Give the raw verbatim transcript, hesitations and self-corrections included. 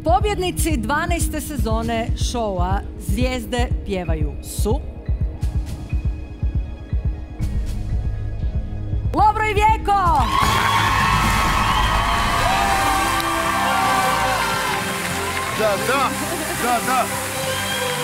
Pobjednici dvanaeste sezone šoua Zvijezde pjevaju su... Lovro i Vjeko! Da, da, da, da.